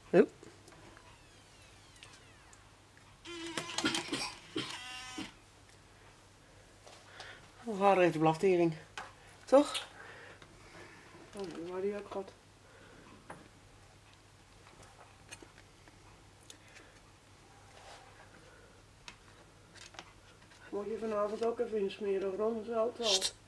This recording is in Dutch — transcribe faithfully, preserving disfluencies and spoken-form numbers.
Oh. Mijn vader heeft de blaftering. Toch? Oh, waar die ook gehad. Moet je vanavond ook even insmeren, Ron? Dat is altijd al.